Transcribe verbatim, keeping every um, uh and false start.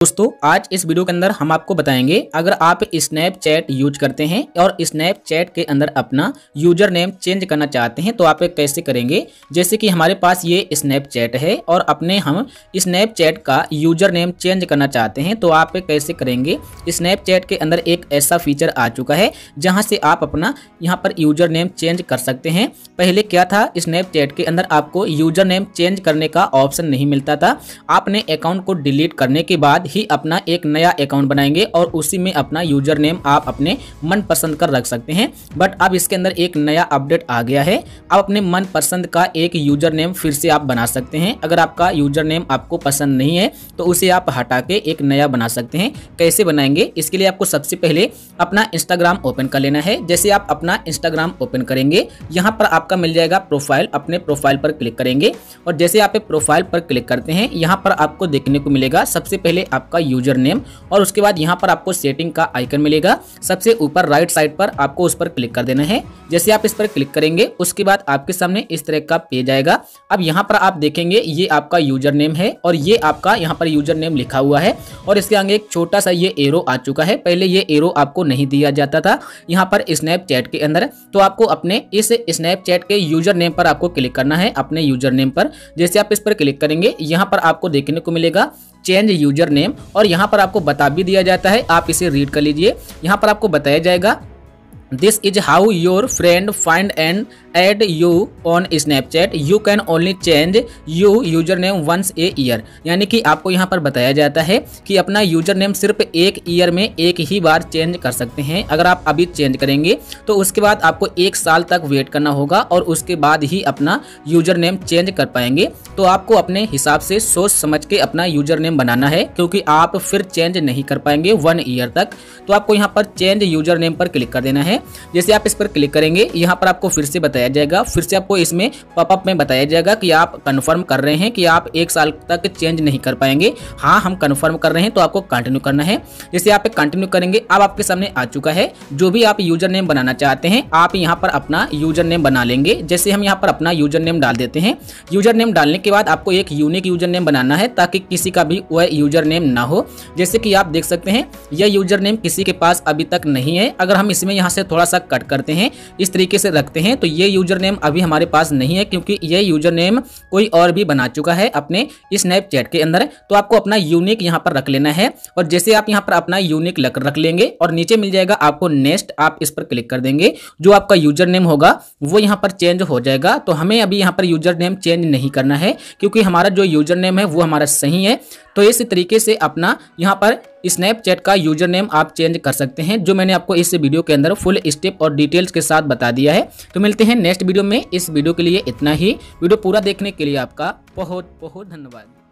दोस्तों आज इस वीडियो के अंदर हम आपको बताएंगे, अगर आप स्नैपचैट यूज करते हैं और स्नैपचैट के अंदर अपना यूजर नेम चेंज करना चाहते हैं तो आप कैसे करेंगे। जैसे कि हमारे पास ये स्नैपचैट है और अपने हम स्नैपचैट का यूजर नेम चेंज करना चाहते हैं तो आप कैसे करेंगे। स्नैपचैट के अंदर एक ऐसा फीचर आ चुका है जहां से आप अपना यहां पर यूजर नेम चेंज कर सकते हैं। पहले क्या था, स्नैपचैट के अंदर आपको यूजर नेम चेंज करने का ऑप्शन नहीं मिलता था। आपने अकाउंट को डिलीट करने के बाद ही अपना एक नया अकाउंट बनाएंगे और उसी में अपना यूजर नेम आप अपने मन पसंद कर रख सकते हैं। बट अब इसके अंदर एक नया अपडेट आ गया है, आप अपने मन पसंद का एक यूजर नेम फिर से आप बना सकते हैं। अगर आपका यूजर नेम आपको पसंद नहीं है तो उसे आप हटा के एक नया बना सकते हैं। कैसे बनाएंगे, इसके लिए आपको सबसे पहले अपना इंस्टाग्राम ओपन कर लेना है। जैसे आप अपना इंस्टाग्राम ओपन करेंगे, यहाँ पर आपका मिल जाएगा प्रोफाइल। अपने प्रोफाइल पर क्लिक करेंगे और जैसे आप प्रोफाइल पर क्लिक करते हैं, यहाँ पर आपको देखने को मिलेगा सबसे पहले आपका यूजर नेम और उसके बाद यहाँ पर आपको सेटिंग का आइकन मिलेगा। सबसे ऊपर राइट साइड पर आपको उस पर क्लिक कर देना है। जैसे आप इस पर क्लिक करेंगे उसके बाद आपके सामने इस तरह का पेज आएगा। अब यहाँ पर आप देखेंगे ये आपका यूजर नेम है और ये आपका यहाँ पर यूजर नेम लिखा हुआ है और इसके आगे एक छोटा सा ये एरो आ चुका है। पहले ये एरो आपको नहीं दिया जाता था यहाँ पर स्नैपचैट के अंदर, तो आपको अपने इस स्नैपचैट के यूजर नेम पर आपको क्लिक करना है, अपने यूजर नेम पर। जैसे आप इस पर क्लिक करेंगे यहाँ पर आपको देखने को मिलेगा चेंज यूजर नेम और यहाँ पर आपको बता भी दिया जाता है, आप इसे रीड कर लीजिए। यहाँ पर आपको बताया जाएगा this is how your friend find and add you on Snapchat, you can only change you user name once a year. यानी कि आपको यहाँ पर बताया जाता है कि अपना यूजर नेम सिर्फ एक ईयर में एक ही बार चेंज कर सकते हैं। अगर आप अभी चेंज करेंगे तो उसके बाद आपको एक साल तक वेट करना होगा और उसके बाद ही अपना यूजर नेम चेंज कर पाएंगे। तो आपको अपने हिसाब से सोच समझ के अपना यूजर नेम बनाना है, क्योंकि आप फिर चेंज नहीं कर पाएंगे वन ईयर तक। तो आपको यहाँ पर चेंज यूजर नेम पर क्लिक कर देना है। जैसे आप इस पर क्लिक करेंगे यहाँ पर आपको फिर से बताया जाएगा, फिर से आपको इसमें पॉपअप में बताया जाएगा कि आप कंफर्म कर रहे हैं कि आप एक साल तक चेंज नहीं कर पाएंगे। हाँ, हम कंफर्म कर रहे हैं, तो आपको कंटिन्यू करना है। जैसे आप कंटिन्यू करेंगे, अब आपके सामने आ चुका है जो भी आप यूजर नेम बनाना चाहते हैं, आप यहाँ पर अपना यूजर नेम बना लेंगे। जैसे हम यहाँ पर अपना यूजर नेम डाल देते हैं। यूजर नेम डालने के बाद आपको एक यूनिक यूजर नेम बनाना है ताकि किसी का भी वह यूजर नेम ना हो। जैसे कि आप देख सकते हैं यह यूजर नेम किसी के पास अभी तक नहीं है। अगर हम इसमें यहाँ से थोड़ा सा कट करते हैं, इस तरीके से रखते हैं, तो ये यूजर नेम अभी हमारे पास नहीं है, क्योंकि ये यूजर नेम कोई और भी बना चुका है अपने स्नैपचैट के अंदर। तो आपको अपना यूनिक यहाँ पर रख लेना है और जैसे आप यहाँ पर अपना यूनिक रख लेंगे और नीचे मिल जाएगा आपको नेक्स्ट, आप इस पर क्लिक कर देंगे, जो आपका यूजर नेम होगा वो यहाँ पर चेंज हो जाएगा। तो हमें अभी यहाँ पर यूजर नेम चेंज नहीं करना है, क्योंकि हमारा जो यूजर नेम है वो हमारा सही है। तो इस तरीके से अपना यहाँ पर स्नैपचैट का यूजर नेम आप चेंज कर सकते हैं, जो मैंने आपको इस वीडियो के अंदर फुल स्टेप और डिटेल्स के साथ बता दिया है। तो मिलते हैं नेक्स्ट वीडियो में। इस वीडियो के लिए इतना ही। वीडियो पूरा देखने के लिए आपका बहुत बहुत धन्यवाद।